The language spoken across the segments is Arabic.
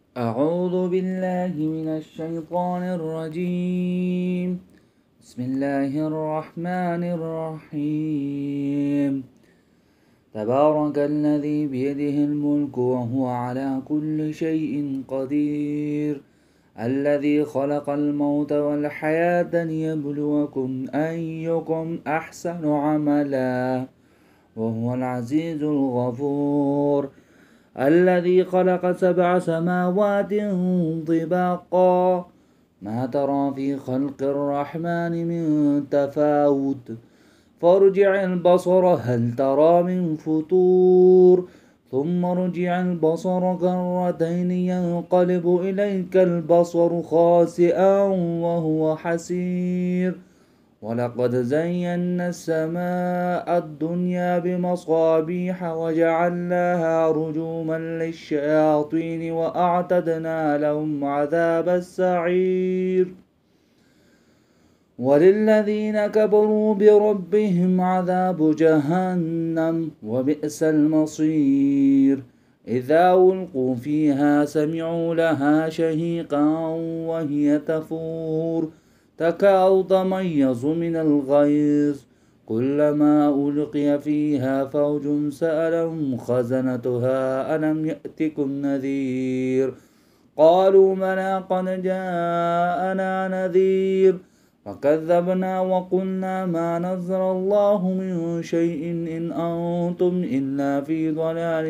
أعوذ بالله من الشيطان الرجيم. بسم الله الرحمن الرحيم. تبارك الذي بيده الملك وهو على كل شيء قدير، الذي خلق الموت والحياة ليبلوكم أيكم أحسن عملا وهو العزيز الغفور، الذي خلق 7 سماوات طباقا ما ترى في خلق الرحمن من تفاوت، فارجع البصر هل ترى من فطور، ثم ارجع البصر كرتين ينقلب إليك البصر خاسئا وهو حسير، ولقد زينا السماء الدنيا بمصابيح وجعلناها رجوما للشياطين وأعتدنا لهم عذاب السعير، وللذين كفروا بربهم عذاب جهنم وبئس المصير. إذا ألقوا فيها سمعوا لها شهيقا وهي تفور، تكاد تميز من الغيظ، كلما ألقي فيها فوج سألهم خزنتها ألم يأتكم نذير، قالوا بلى قد جاءنا نذير، فكذبنا وقلنا ما نزل الله من شيء إن أنتم إلا في ضلال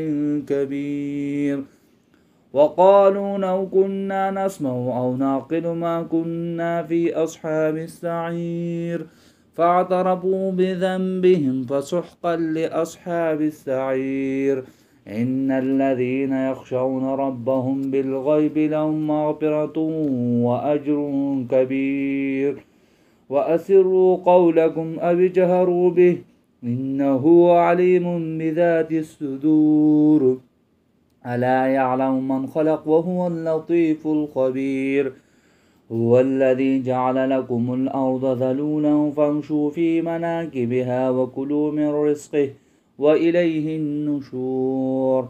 كبير، وقالوا لو كنا نسمع أو نعقل ما كنا في أصحاب السعير، فاعترفوا بذنبهم فسحقا لأصحاب السعير. إن الذين يخشون ربهم بالغيب لهم مغفرة وأجر كبير، وأسروا قولكم أو اجهروا به إنه عليم بذات الصدور، ألا يعلم من خلق وهو اللطيف الخبير. هو الذي جعل لكم الأرض ذلولا فامشوا في مناكبها وكلوا من رزقه وإليه النشور.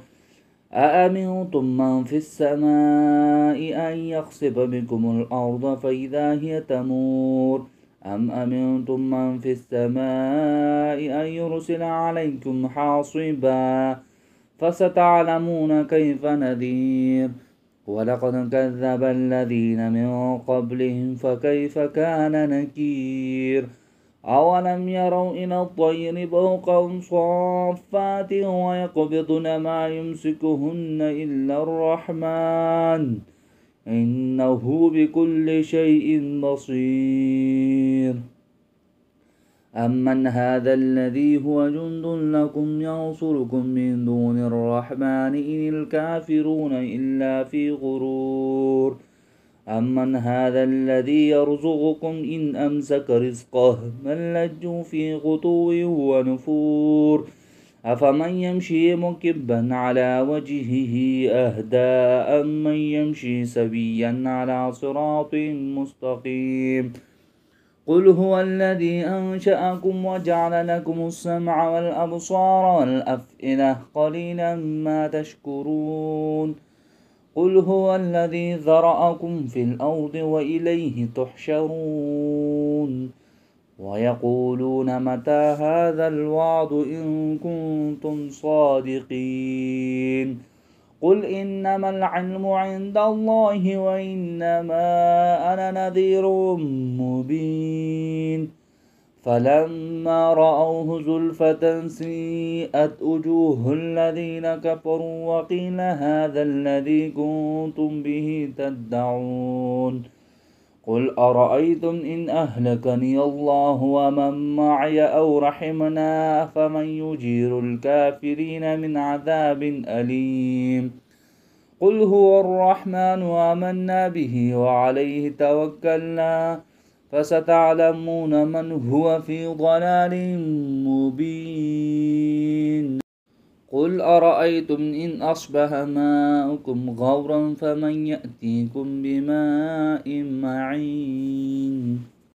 أأمنتم من في السماء أن يخسف بكم الأرض فإذا هي تمور، أم أمنتم من في السماء أن يرسل عليكم حاصبا، فستعلمون كيف نذير. ولقد كذب الذين من قبلهم فكيف كان نكير. أولم يروا إلى الطير فوقهم صافات ويقبضن ما يمسكهن إلا الرحمن إنه بكل شيء بصير. أمن هذا الذي هو جند لكم ينصركم من دون الرحمن إن الكافرون إلا في غرور. أمن هذا الذي يرزقكم إن أمسك رزقه بل لجوا في غدو ونفور. أفمن يمشي مكبا على وجهه أهدى أمن يمشي سويا على صراط مستقيم. قل هو الذي أنشأكم وجعل لكم السمع والأبصار والأفئدة قليلا ما تشكرون. قل هو الذي ذرأكم في الأرض وإليه تحشرون. ويقولون متى هذا الوعد إن كنتم صادقين. قل إنما العلم عند الله وإنما أنا نذير مبين. فلما رأوه زلفة سيئت وجوه الذين كفروا وقيل هذا الذي كنتم به تدعون. قل أرأيتم إن أهلكني الله ومن معي أو رحمنا فمن يجير الكافرين من عذاب أليم. قل هو الرحمن آمنا به وعليه توكلنا فستعلمون من هو في ضلال مبين. قل أرأيتم إن أصبح ماؤكم غورا فمن يأتيكم بماء معين.